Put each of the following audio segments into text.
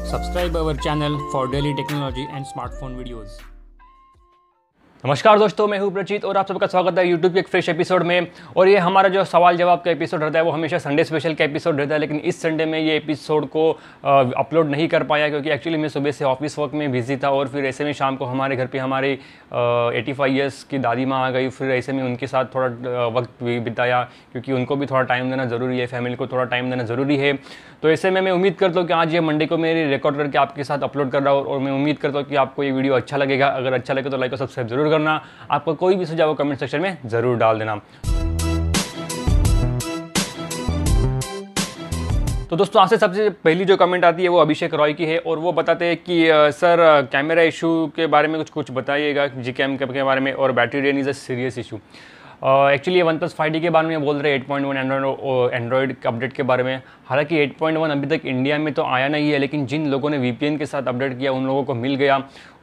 Subscribe our channel for daily technology and smartphone videos. नमस्कार दोस्तों, मैं हूं प्रचित और आप सबका स्वागत है यूट्यूब के एक फ्रेश एपिसोड में। और ये हमारा जो सवाल जवाब का एपिसोड रहता है वो हमेशा संडे स्पेशल का एपिसोड रहता है, लेकिन इस संडे में ये एपिसोड को अपलोड नहीं कर पाया क्योंकि एक्चुअली मैं सुबह से ऑफिस वर्क में बिजी था और फिर ऐसे में शाम को हमारे घर पे हमारी 85 ईयर्स की दादी माँ आ गई। फिर ऐसे में उनके साथ थोड़ा वक्त भी बिताया क्योंकि उनको भी थोड़ा टाइम देना ज़रूरी है, फैमिली को थोड़ा टाइम देना ज़रूरी है। तो ऐसे में मैं उम्मीद करता हूँ कि आज ये मंडे को मेरी रिकॉर्ड करके आपके साथ अपलोड कर रहा हूँ और मैं उम्मीद करता हूँ कि आपको ये वीडियो अच्छा लगेगा। अगर अच्छा लगे तो लाइक और सब्सक्राइब जरूर करना। आपको कोई भी सुझाव कमेंट सेक्शन में ज़रूर डाल देना। तो दोस्तों, आज से सबसे पहली जो कमेंट आती है वो अभिषेक रॉय की है और वो बताते हैं कि सर कैमरा इशू के बारे में कुछ बताइएगा, जी कैम के बारे में, और battery drain is a serious issue. Actually OnePlus 5D के बारे में बोल रहे हैं, 8.1 एंड्रॉयड अपडेट के बारे में। हालांकि 8.1 अभी तक इंडिया में तो आया नहीं है, लेकिन जिन लोगों ने VPN के साथ अपडेट किया उन लोगों को मिल गया।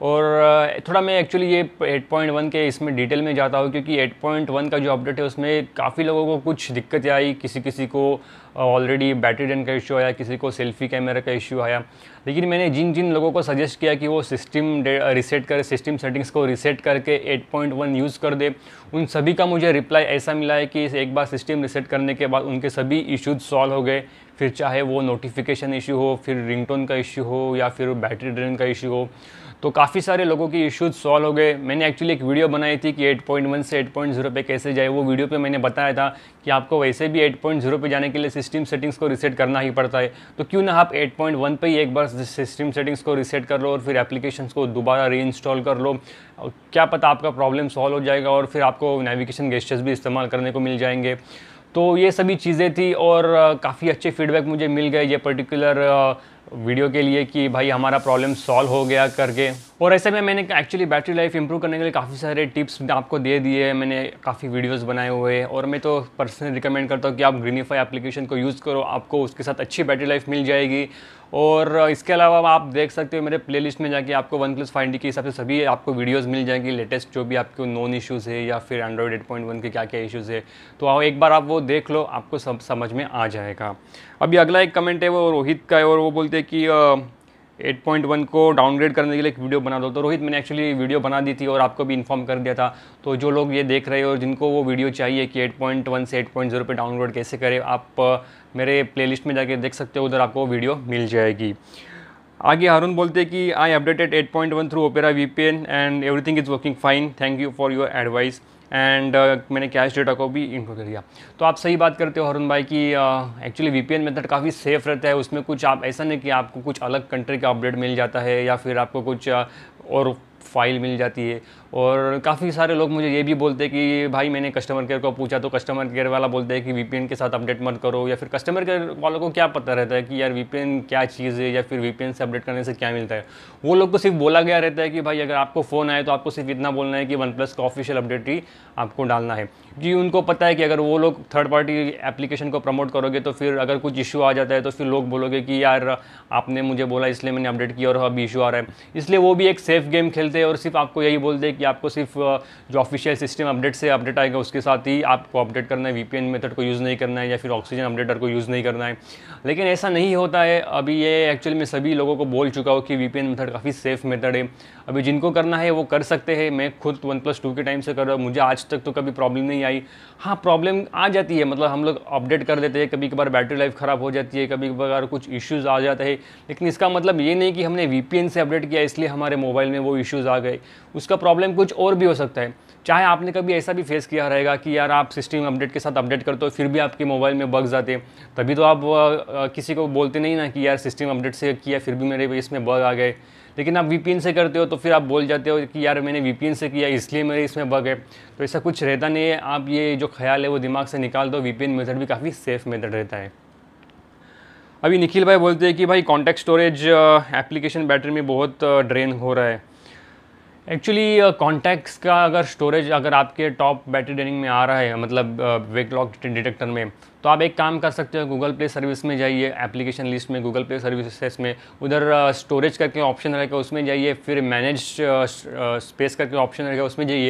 और थोड़ा मैं एक्चुअली ये 8.1 के इसमें डिटेल में जाता हूँ क्योंकि 8.1 का जो अपडेट है उसमें काफ़ी लोगों को कुछ दिक्कतें आई। किसी को ऑलरेडी बैटरी ड्रेन का इशू आया, किसी को सेल्फी कैमरा का इशू आया। लेकिन मैंने जिन लोगों को सजेस्ट किया कि वो सिस्टम रीसेट करे, सिस्टम सेटिंग्स को रीसेट करके 8.1 यूज़ कर दे, उन सभी का मुझे रिप्लाई ऐसा मिला है कि एक बार सिस्टम रीसेट करने के बाद उनके सभी इश्यूज सॉल्व हो गए। फिर चाहे वो नोटिफिकेशन इशू हो, फिर रिंगटोन का इशू हो या फिर बैटरी ड्रेन का इशू हो, तो काफ़ी सारे लोगों की इश्यूज सॉल्व हो गए। मैंने एक्चुअली एक वीडियो बनाई थी कि 8.1 से 8.0 पे कैसे जाए। वो वीडियो पे मैंने बताया था कि आपको वैसे भी 8.0 पे जाने के लिए सिस्टम सेटिंग्स को रीसेट करना ही पड़ता है, तो क्यों ना आप 8.1 पे ही एक बार सिस्टम सेटिंग्स को रीसेट कर लो और फिर एप्लीकेशंस को दोबारा रीइंस्टॉल कर लो। क्या पता आपका प्रॉब्लम सॉल्व हो जाएगा और फिर आपको नेविगेशन गेस्चर्स भी इस्तेमाल करने को मिल जाएंगे। तो ये सभी चीज़ें थी और काफ़ी अच्छे फीडबैक मुझे मिल गए ये पर्टिकुलर वीडियो के लिए कि भाई हमारा प्रॉब्लम सॉल्व हो गया करके। और ऐसे में मैंने एक्चुअली बैटरी लाइफ इंप्रूव करने के लिए काफ़ी सारे टिप्स आपको दे दिए। मैंने काफ़ी वीडियोस बनाए हुए हैं और मैं तो पर्सनली रिकमेंड करता हूँ कि आप ग्रीनिफाई एप्लीकेशन को यूज़ करो, आपको उसके साथ अच्छी बैटरी लाइफ मिल जाएगी। और इसके अलावा आप देख सकते हो मेरे प्लेलिस्ट में जाके आपको OnePlus 5D के हिसाब से सभी आपको वीडियोस मिल जाएंगी, लेटेस्ट जो भी आपको नॉन इश्यूज़ है या फिर एंड्रॉयड 8.1 के क्या क्या इश्यूज़ है। तो आओ एक बार आप वो देख लो, आपको सब समझ में आ जाएगा। अभी अगला एक कमेंट है वो रोहित का है और वो बोलते हैं कि 8.1 को डाउनग्रेड करने के लिए एक वीडियो बना दो। तो रोहित, मैंने एक्चुअली वीडियो बना दी थी और आपको भी इन्फॉर्म कर दिया था। तो जो लोग ये देख रहे हो और जिनको वो वीडियो चाहिए कि 8.1 से 8.0 पे डाउनलोड कैसे करें, आप मेरे प्लेलिस्ट में जाके देख सकते हो, उधर आपको वीडियो मिल जाएगी। आगे हारून बोलते हैं कि I updated 8.1 through Opera VPN and everything is working fine, thank you for your advice and मैंने कैश डेटा को भी इनको कर दिया। तो आप सही बात करते हो हारून भाई कि एक्चुअली VPN मेथड काफ़ी सेफ़ रहता है। उसमें कुछ आप ऐसा नहीं कि आपको कुछ अलग कंट्री का अपडेट मिल जाता है या फिर आपको कुछ और फाइल मिल जाती है। और काफ़ी सारे लोग मुझे ये भी बोलते हैं कि भाई मैंने कस्टमर केयर को पूछा तो कस्टमर केयर वाला बोलते हैं कि VPN के साथ अपडेट मत करो, या फिर कस्टमर केयर वालों को क्या पता रहता है कि यार VPN क्या चीज़ है या फिर VPN से अपडेट करने से क्या मिलता है। वो लोग को सिर्फ बोला गया रहता है कि भाई अगर आपको फ़ोन आए तो आपको सिर्फ इतना बोलना है कि OnePlus का ऑफिशियल अपडेट ही आपको डालना है, क्योंकि उनको पता है कि अगर वो लोग थर्ड पार्टी एप्लीकेशन को प्रमोट करोगे तो फिर अगर कुछ इशू आ जाता है तो फिर लोग बोलोगे कि यार आपने मुझे बोला इसलिए मैंने अपडेट किया और अभी इशू आ रहा है। इसलिए वो भी एक सेफ गेम खेलते हैं और सिर्फ आपको यही बोलते हैं कि आपको सिर्फ जो ऑफिशियल सिस्टम अपडेट से अपडेट आएगा उसके साथ ही आपको अपडेट करना है, VPN मेथड को यूज़ नहीं करना है या फिर ऑक्सीजन अपडेटर को यूज़ नहीं करना है। लेकिन ऐसा नहीं होता है। अभी ये एक्चुअली मैं सभी लोगों को बोल चुका हूँ कि VPN मेथड काफ़ी सेफ मेथड है। अभी जिनको करना है वो कर सकते हैं। मैं खुद OnePlus 2 के टाइम से कर रहा हूँ, मुझे आज तक तो कभी प्रॉब्लम नहीं आई। हाँ, प्रॉब्लम आ जाती है, मतलब हम लोग अपडेट कर देते हैं, कभी कभार बैटरी लाइफ ख़राब हो जाती है, कभी कभार कुछ इश्यूज़ आ जाते हैं। लेकिन इसका मतलब ये नहीं कि हमने VPN से अपडेट किया इसलिए हमारे मोबाइल में वो इश्यूज़ आ गए। उसका प्रॉब्लम कुछ और भी हो सकता है। चाहे आपने कभी ऐसा भी फेस किया रहेगा कि यार आप सिस्टम अपडेट के साथ अपडेट करते हो फिर भी आपके मोबाइल में बग्स आते, तभी तो आप किसी को बोलते नहीं ना कि यार सिस्टम अपडेट से किया फिर भी मेरे इसमें बग आ गए। लेकिन आप VPN से करते हो तो फिर आप बोल जाते हो कि यार मैंने VPN से किया इसलिए मेरे इसमें बग है। तो ऐसा कुछ रहता नहीं है। आप ये जो ख्याल है वो दिमाग से निकाल दो। VPN मेथड भी काफ़ी सेफ मेथड रहता है। अभी निखिल भाई बोलते हैं कि भाई कॉन्टैक्ट स्टोरेज एप्लीकेशन बैटरी में बहुत ड्रेन हो रहा है। एक्चुअली कॉन्टैक्ट्स का अगर स्टोरेज अगर आपके टॉप बैटरी ड्रेनिंग में आ रहा है, मतलब वेक लॉक डिटेक्टर में, तो आप एक काम कर सकते हो, गूगल प्ले सर्विस में जाइए, एप्लीकेशन लिस्ट में गूगल प्ले सर्विसेज में उधर स्टोरेज करके ऑप्शन रहेगा उसमें जाइए, फिर मैनेज स्पेस करके ऑप्शन रहेगा उसमें जाइए।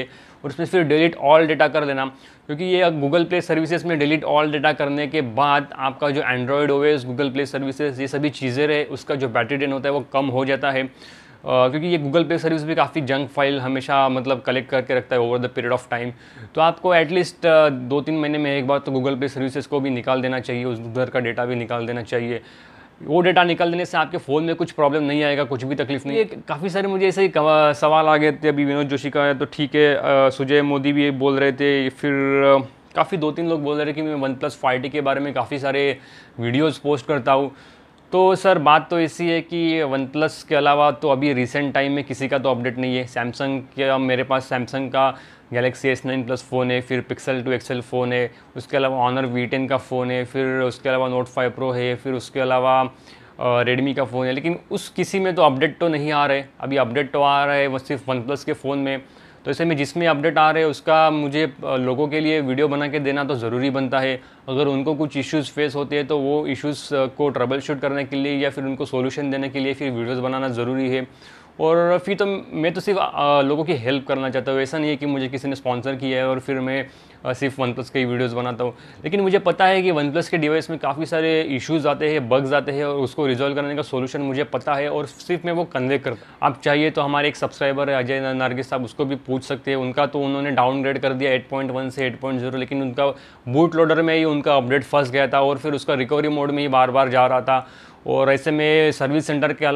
और उसमें फिर डिलीट ऑल डेटा कर देना, क्योंकि ये गूगल प्ले सर्विसेज में डिलीट ऑल डेटा करने के बाद आपका जो Android OS, Google Play services, ये सभी चीज़ें रहे, उसका जो बैटरी ड्रेन होता है वो कम हो जाता है। क्योंकि ये गूगल प्ले सर्विस भी काफ़ी जंक फाइल हमेशा मतलब कलेक्ट करके रखता है over the period of time. तो आपको एटलीस्ट 2-3 महीने में एक बार तो गूगल प्ले सर्विसेज को भी निकाल देना चाहिए, उस उधर का डेटा भी निकाल देना चाहिए। वो डेटा निकाल देने से आपके फ़ोन में कुछ प्रॉब्लम नहीं आएगा, कुछ भी तकलीफ नहीं है। काफ़ी सारे मुझे ऐसे ही सवाल आ गए थे, अभी विनोद जोशी का है तो ठीक है, सुजय मोदी भी बोल रहे थे, फिर काफ़ी 2-3 लोग बोल रहे थे कि मैं OnePlus 5T के बारे में काफ़ी सारे वीडियोज़ पोस्ट करता हूँ। तो सर बात तो ऐसी है कि OnePlus के अलावा तो अभी रिसेंट टाइम में किसी का तो अपडेट नहीं है। सैमसंग का मेरे पास सैमसंग का गैलेक्सी S9 प्लस फ़ोन है, फिर Pixel 2 XL फ़ोन है, उसके अलावा ऑनर V10 का फ़ोन है, फिर उसके अलावा Note 5 Pro है, फिर उसके अलावा रेडमी का फ़ोन है, लेकिन उस किसी में तो अपडेट तो नहीं आ रहे। अभी अपडेट तो आ रहा है वो सिर्फ OnePlus के फ़ोन में। तो ऐसे में जिसमें अपडेट आ रहे हैं उसका मुझे लोगों के लिए वीडियो बना के देना तो ज़रूरी बनता है। अगर उनको कुछ इश्यूज़ फेस होते हैं तो वो इश्यूज़ को ट्रबल शूट करने के लिए या फिर उनको सोल्यूशन देने के लिए फिर वीडियोज़ बनाना ज़रूरी है। और फिर तो मैं तो सिर्फ लोगों की हेल्प करना चाहता हूँ। ऐसा नहीं है कि मुझे किसी ने स्पॉन्सर किया है और फिर मैं सिर्फ OnePlus के ही वीडियोज़ बनाता हूँ। लेकिन मुझे पता है कि OnePlus के डिवाइस में काफ़ी सारे इश्यूज़ आते हैं, बग्स आते हैं, और उसको रिजॉल्व करने का सोल्यूशन मुझे पता है और सिर्फ मैं वो कन्वे करता हूँ। आप चाहिए तो हमारे एक सब्सक्राइबर है अजय नार्गिस साहब, उसको भी पूछ सकते हैं। उनका तो उन्होंने डाउनग्रेड कर दिया 8.1 से 8.0, लेकिन उनका बूट लोडर में ही उनका अपडेट फंस गया था और फिर उसका रिकवरी मोड में ही बार बार जा रहा था। और ऐसे में सर्विस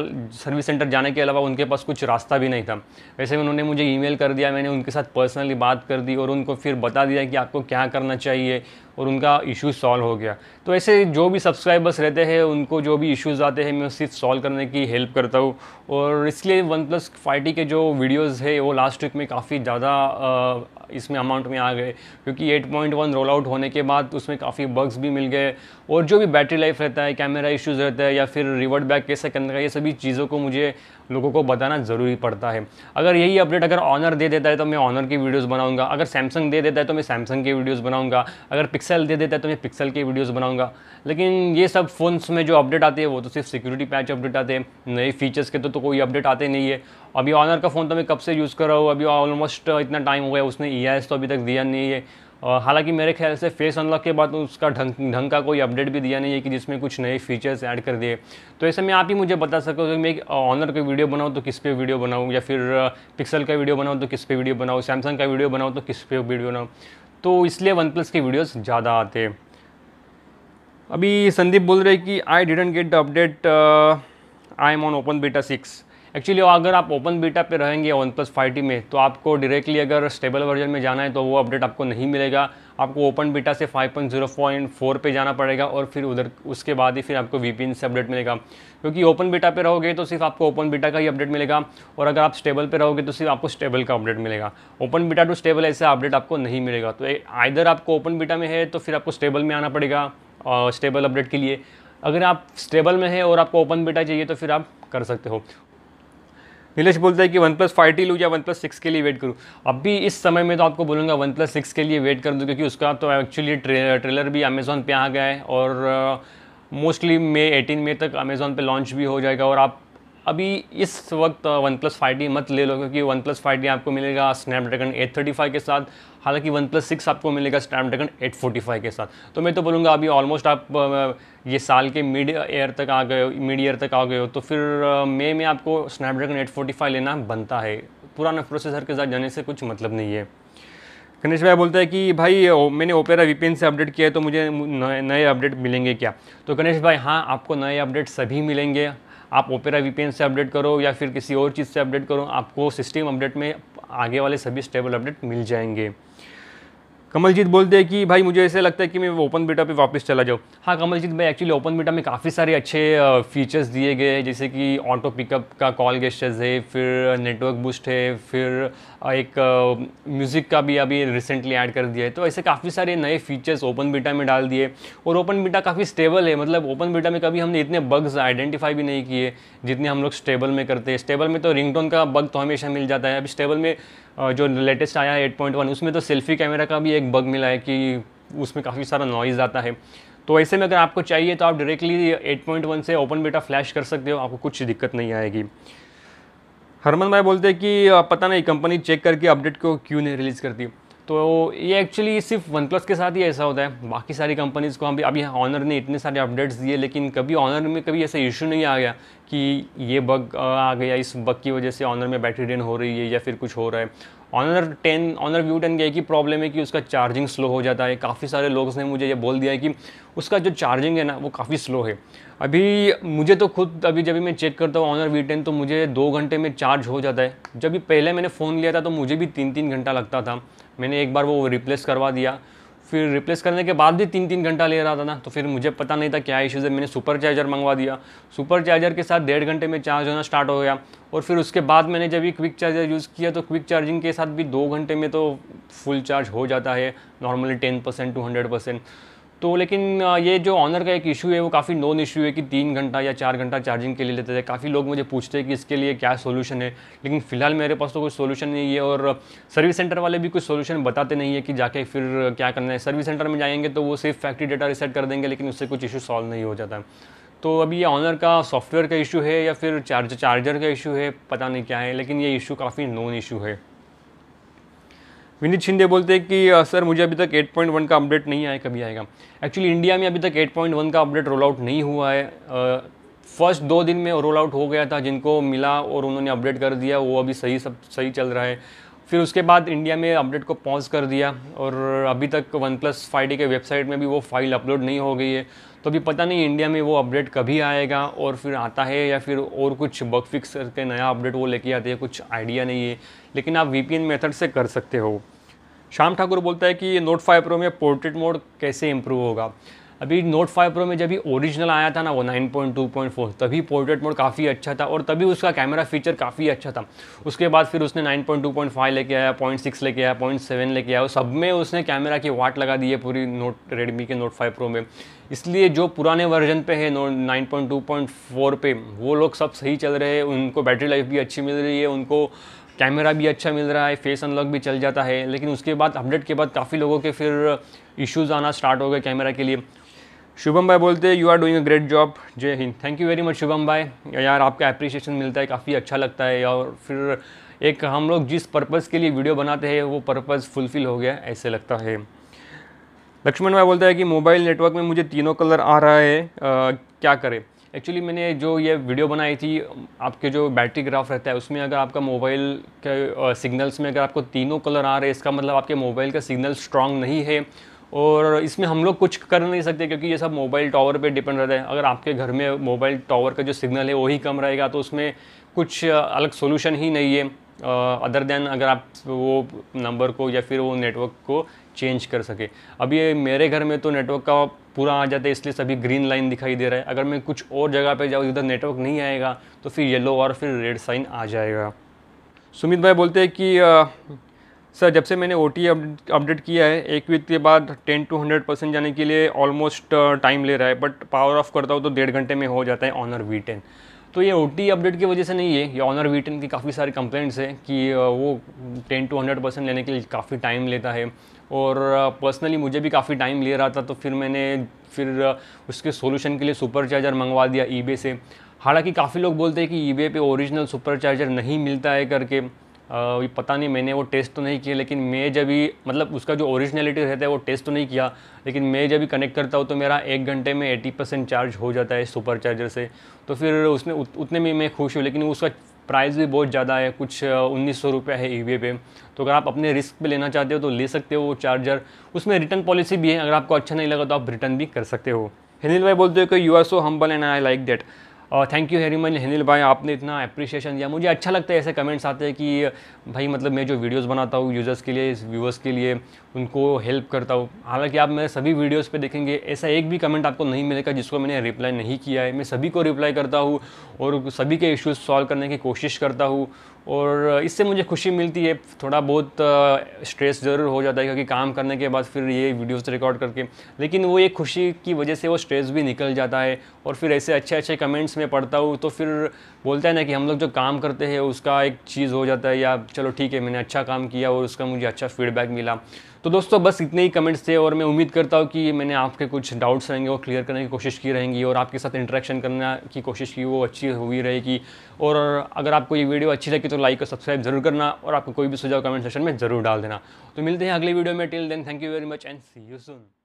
सेंटर जाने के अलावा उनके पास कुछ रास्ता भी नहीं था। वैसे में उन्होंने मुझे ईमेल कर दिया, मैंने उनके साथ पर्सनली बात कर दी और उनको फिर बता दिया कि आपको क्या करना चाहिए, और उनका इशू सॉल्व हो गया। तो ऐसे जो भी सब्सक्राइबर्स रहते हैं उनको जो भी इश्यूज़ आते हैं मैं सिर्फ सॉल्व करने की हेल्प करता हूँ। और इसलिए OnePlus 5T के जो वीडियोज़ है वो लास्ट वीक में काफ़ी ज़्यादा इसमें अमाउंट में आ गए, क्योंकि 8.1 रोल आउट होने के बाद उसमें काफ़ी बग्स भी मिल गए, और जो भी बैटरी लाइफ रहता है, कैमरा इश्यूज़ रहता है, या फिर रिवर्ट बैक कैसे करने का, ये सभी चीज़ों को मुझे लोगों को बताना ज़रूरी पड़ता है। अगर यही अपडेट अगर ऑनर दे देता है तो मैं ऑनर की वीडियोज़ बनाऊंगा, अगर सैमसंग दे देता है तो मैं सैमसंग की वीडियोज़ बनाऊंगा, अगर पिक्सल दे देता है तो मैं पिक्सल की वीडियोज़ बनाऊंगा। लेकिन ये सब फ़ोन्स में जो अपडेट आते हैं वो तो सिर्फ सिक्योरिटी पैच अपडेट आते हैं, नए फीचर्स के तो कोई अपडेट आते नहीं है। अभी ऑनर का फ़ोन तो मैं कब से यूज़ कर रहा हूँ, अभी ऑलमोस्ट इतना टाइम हो गया, उसने EIS तो अभी तक दिया नहीं है। हालांकि मेरे ख्याल से फेस अनलॉक के बाद उसका ढंग का कोई अपडेट भी दिया नहीं है कि जिसमें कुछ नए फीचर्स ऐड कर दिए। तो ऐसे में आप ही मुझे बता सको कि मैं ऑनर का वीडियो बनाऊँ तो किस पे वीडियो बनाऊँ, या फिर पिक्सल का वीडियो बनाऊँ तो किस पे वीडियो बनाऊँ, सैमसंग का वीडियो बनाऊँ तो किस पे वीडियो बनाऊँ। तो इसलिए OnePlus के वीडियोज़ ज़्यादा आते हैं। अभी संदीप बोल रहे कि I didn't get the update, I am on open beta 6। Actually अगर आप ओपन बीटा पे रहेंगे OnePlus 5T में तो आपको डायरेक्टली अगर स्टेबल वर्जन में जाना है तो वो अपडेट आपको नहीं मिलेगा। आपको ओपन बीटा से 5.0.4 पे जाना पड़ेगा और फिर उधर उसके बाद ही फिर आपको VPN से अपडेट मिलेगा। क्योंकि ओपन बीटा पे रहोगे तो सिर्फ आपको ओपन बीटा का ही अपडेट मिलेगा, और अगर आप स्टेबल पे रहोगे तो सिर्फ आपको स्टेबल का अपडेट मिलेगा। ओपन बीटा टू स्टेबल ऐसा अपडेट आपको नहीं मिलेगा। तो आइदर आपको ओपन बीटा में है तो फिर आपको स्टेबल में आना पड़ेगा स्टेबल अपडेट के लिए। अगर आप स्टेबल में है और आपको ओपन बीटा चाहिए तो फिर आप कर सकते हो। नीलेश बोलता है कि OnePlus 5T लूँ या OnePlus 6 के लिए वेट करूँ। अभी इस समय में तो आपको बोलूँगा OnePlus 6 के लिए वेट कर दो, क्योंकि उसका तो एक्चुअली ट्रेलर भी अमेज़ॉन पे आ गया है और मोस्टली मई 18 मई तक अमेज़ॉन पे लॉन्च भी हो जाएगा। और आप अभी इस वक्त OnePlus 5T मत ले लो, क्योंकि OnePlus 5T आपको मिलेगा स्नैपड्रैगन 835 के साथ, हालांकि OnePlus 6 आपको मिलेगा स्नैपड्रैगन 845 के साथ। तो मैं तो बोलूँगा अभी ऑलमोस्ट आप ये साल के मिड ईयर तक आ गए हो तो फिर मई में आपको स्नैपड्रैगन 845 लेना बनता है। पुराना प्रोसेसर के साथ जाने से कुछ मतलब नहीं है। गणेश भाई बोलता है कि भाई मैंने ओपेरा VPN से अपडेट किया है तो मुझे नए अपडेट मिलेंगे क्या? तो गणेश भाई हाँ, आपको नए अपडेट सभी मिलेंगे। आप ओपेरा VPN से अपडेट करो या फिर किसी और चीज़ से अपडेट करो, आपको सिस्टम अपडेट में आगे वाले सभी स्टेबल अपडेट मिल जाएंगे। कमलजीत बोलते हैं कि भाई मुझे ऐसे लगता है कि मैं ओपन बीटा पे वापस चला जाऊँ। हाँ कमलजीत भाई, एक्चुअली ओपन बीटा में काफ़ी सारे अच्छे फीचर्स दिए गए हैं, जैसे कि ऑटो पिकअप का कॉल गेस्चर्स है, फिर नेटवर्क बूस्ट है, फिर एक म्यूज़िक का भी अभी रिसेंटली ऐड कर दिया है। तो ऐसे काफ़ी सारे नए फीचर्स ओपन बीटा में डाल दिए। और ओपन बीटा काफ़ी स्टेबल है, मतलब ओपन बीटा में कभी हमने इतने बग्स आइडेंटिफाई भी नहीं किए जितने हम लोग स्टेबल में करते हैं। स्टेबल में तो रिंगटोन का बग तो हमेशा मिल जाता है। अभी स्टेबल में जो लेटेस्ट आया है 8.1, उसमें तो सेल्फी कैमरा का भी एक बग मिला है कि उसमें काफ़ी सारा नॉइज़ आता है। तो ऐसे में अगर आपको चाहिए तो आप डायरेक्टली 8.1 से ओपन बीटा फ्लैश कर सकते हो, आपको कुछ दिक्कत नहीं आएगी। हरमन भाई बोलते हैं कि पता नहीं कंपनी चेक करके अपडेट को क्यों नहीं रिलीज़ करती। तो ये एक्चुअली सिर्फ वन प्लस के साथ ही ऐसा होता है, बाकी सारी कंपनीज़ को हम अभी ऑनर ने इतने सारे अपडेट्स दिए, लेकिन कभी ऑनर में कभी ऐसा इशू नहीं आ गया कि ये बग आ गया, इस बग की वजह से ऑनर में बैटरी ड्रेन हो रही है या फिर कुछ हो रहा है। ऑनर V10 का एक ही प्रॉब्लम है कि उसका चार्जिंग स्लो हो जाता है। काफ़ी सारे लोगों ने मुझे ये बोल दिया है कि उसका जो चार्जिंग है ना वो काफ़ी स्लो है। अभी मुझे तो खुद अभी जब भी मैं चेक करता हूँ ऑनर V10 तो मुझे 2 घंटे में चार्ज हो जाता है। जब भी पहले मैंने फ़ोन लिया था तो मुझे भी 3-3 घंटा लगता था। मैंने एक बार वो रिप्लेस करवा दिया, फिर रिप्लेस करने के बाद भी 3-3 घंटा ले रहा था ना, तो फिर मुझे पता नहीं था क्या इश्यूज़ है। मैंने सुपर चार्जर मंगवा दिया, सुपर चार्जर के साथ 1.5 घंटे में चार्ज होना स्टार्ट हो गया। और फिर उसके बाद मैंने जब भी क्विक चार्जर यूज़ किया तो क्विक चार्जिंग के साथ भी 2 घंटे में तो फुल चार्ज हो जाता है, नॉर्मली 10% to 100%। तो लेकिन ये जो ऑनर का एक इशू है वो काफ़ी नॉन इशू है कि 3 घंटा या 4 घंटा चार्जिंग के लिए लेते थे। काफ़ी लोग मुझे पूछते हैं कि इसके लिए क्या सोल्यूशन है, लेकिन फ़िलहाल मेरे पास तो कोई सोल्यूशन नहीं है। और सर्विस सेंटर वाले भी कुछ सोल्यूशन बताते नहीं है कि जाके फिर क्या करना है। सर्विस सेंटर में जाएंगे तो वो सिर्फ फैक्ट्री डेटा रीसेट कर देंगे, लेकिन उससे कुछ इशू सॉल्व नहीं हो जाता। तो अभी ये ऑनर का सॉफ्टवेयर का इशू है या फिर चार्जर का इशू है, पता नहीं क्या है, लेकिन ये इशू काफ़ी नॉन इशू है। विनीत शिंदे बोलते हैं कि सर मुझे अभी तक 8.1 का अपडेट नहीं आया, कभी आएगा। एक्चुअली इंडिया में अभी तक 8.1 का अपडेट रोल आउट नहीं हुआ है। फर्स्ट 2 दिन में रोल आउट हो गया था, जिनको मिला और उन्होंने अपडेट कर दिया, वो अभी सब सही चल रहा है। फिर उसके बाद इंडिया में अपडेट को पॉज कर दिया और अभी तक वन प्लस 5D के वेबसाइट में भी वो फाइल अपलोड नहीं हो गई है। तो अभी पता नहीं इंडिया में वो अपडेट कभी आएगा और फिर आता है या फिर और कुछ बग फिक्स करके नया अपडेट वो लेके आते हैं, कुछ आइडिया नहीं है। लेकिन आप VPN मेथड से कर सकते हो। श्याम ठाकुर बोलता है कि नोट 5 प्रो में पोर्ट्रेट मोड कैसे इंप्रूव होगा। अभी नोट 5 प्रो में जब भी ओरिजिनल आया था ना वो 9.2.4, तभी पोर्ट्रेट मोड काफ़ी अच्छा था और तभी उसका कैमरा फीचर काफ़ी अच्छा था। उसके बाद फिर उसने 9.2.5 लेके आया, 0.6 लेके आया, 0.7 लेके आया, सब में उसने कैमरा की वाट लगा दी है पूरी रेडमी के नोट 5 प्रो में। इसलिए जो पुराने वर्जन पे है 9.2.4 पे वो लोग सब सही चल रहे हैं, उनको बैटरी लाइफ भी अच्छी मिल रही है, उनको कैमरा भी अच्छा मिल रहा है, फेस अनलॉक भी चल जाता है। लेकिन उसके बाद अपडेट के बाद काफ़ी लोगों के फिर इश्यूज़ आना स्टार्ट हो गए कैमरा के लिए। शुभम भाई बोलते हैं you are doing a great job, जय हिंद। Thank you very much Shubham भाई, यार आपका अप्रिशिएशन मिलता है, काफ़ी अच्छा लगता है। और फिर एक हम लोग जिस पर्पज़ के लिए वीडियो बनाते हैं वो पर्पज़ फुलफ़िल हो गया ऐसे लगता है। लक्ष्मण भाई बोलता है कि मोबाइल नेटवर्क में मुझे तीनों कलर आ रहा है, क्या करें। एक्चुअली मैंने जो ये वीडियो बनाई थी, आपके जो बैटरी ग्राफ रहता है उसमें अगर आपका मोबाइल के सिग्नल्स में अगर आपको तीनों कलर आ रहे हैं, इसका मतलब आपके मोबाइल का सिग्नल स्ट्रांग नहीं है और इसमें हम लोग कुछ कर नहीं सकते क्योंकि ये सब मोबाइल टावर पे डिपेंड रहता है। अगर आपके घर में मोबाइल टावर का जो सिग्नल है वही कम रहेगा तो उसमें कुछ अलग सोल्यूशन ही नहीं है अदर देन अगर आप वो नंबर को या फिर वो नेटवर्क को चेंज कर सके। अभी मेरे घर में तो नेटवर्क का पूरा आ जाता है इसलिए सभी ग्रीन लाइन दिखाई दे रहा है। अगर मैं कुछ और जगह पे जाऊँ जिधर नेटवर्क नहीं आएगा तो फिर येलो और फिर रेड साइन आ जाएगा। सुमित भाई बोलते हैं कि सर जब से मैंने OTA अपडेट किया है 1 वीक के बाद 10 to 100% जाने के लिए ऑलमोस्ट टाइम ले रहा है, बट पावर ऑफ करता हूँ तो 1.5 घंटे में हो जाता है ऑनर V10। तो ये OTA अपडेट की वजह से नहीं है, ये ऑनर V10 की काफ़ी सारी कंप्लेंट्स है कि वो 10 to 100% लेने के लिए काफ़ी टाइम लेता है और पर्सनली मुझे भी काफ़ी टाइम ले रहा था। तो फिर मैंने उसके सोल्यूशन के लिए सुपर चार्जर मंगवा दिया eBay से। हालांकि काफ़ी लोग बोलते हैं कि eBay पे ओरिजिनल सुपर चार्जर नहीं मिलता है करके, पता नहीं, मैंने वो टेस्ट तो नहीं किया। लेकिन मैं जब भी मतलब उसका जो ओरिजिनलिटी रहता है वो टेस्ट तो नहीं किया, लेकिन मैं जब भी कनेक्ट करता हूँ तो मेरा 1 घंटे में 80% चार्ज हो जाता है सुपर चार्जर से। तो फिर उसमें उतने में मैं खुश हूँ। लेकिन उसका प्राइस भी बहुत ज़्यादा है, कुछ 1900 रुपये है eBay पे। तो अगर आप अपने रिस्क पे लेना चाहते हो तो ले सकते हो वो चार्जर। उसमें रिटर्न पॉलिसी भी है, अगर आपको अच्छा नहीं लगा तो आप रिटर्न भी कर सकते हो। हिनिल भाई बोलते हो कि you are so humble and I like that. Thank you very much Hinil भाई, आपने इतना अप्रिशिएशन दिया। मुझे अच्छा लगता है ऐसे कमेंट्स आते हैं कि भाई मतलब मैं जो वीडियोस बनाता हूँ यूज़र्स के लिए, व्यूअर्स के लिए, उनको हेल्प करता हूँ। हालांकि आप मेरे सभी वीडियोस पे देखेंगे ऐसा एक भी कमेंट आपको नहीं मिलेगा जिसको मैंने रिप्लाई नहीं किया है। मैं सभी को रिप्लाई करता हूँ और सभी के इश्यूज सॉल्व करने की कोशिश करता हूँ और इससे मुझे खुशी मिलती है। थोड़ा बहुत स्ट्रेस ज़रूर हो जाता है क्योंकि काम करने के बाद फिर ये वीडियोस रिकॉर्ड करके, लेकिन वो एक खुशी की वजह से वो स्ट्रेस भी निकल जाता है। और फिर ऐसे अच्छे अच्छे कमेंट्स में पढ़ता हूँ तो फिर बोलता है ना कि हम लोग जो काम करते हैं उसका एक चीज़ हो जाता है, या चलो ठीक है मैंने अच्छा काम किया और उसका मुझे अच्छा फीडबैक मिला। तो दोस्तों बस इतने ही कमेंट्स थे और मैं उम्मीद करता हूँ कि मैंने आपके कुछ डाउट्स रहेंगे वो क्लियर करने की कोशिश की रहेंगी और आपके साथ इंटरेक्शन करने की कोशिश की वो अच्छी हुई रहेगी। और अगर आपको ये वीडियो अच्छी लगी तो लाइक और सब्सक्राइब जरूर करना और आपको कोई भी सुझाव कमेंट सेक्शन में ज़रूर डाल देना। तो मिलते हैं अगली वीडियो में। Till then thank you very much and see you soon.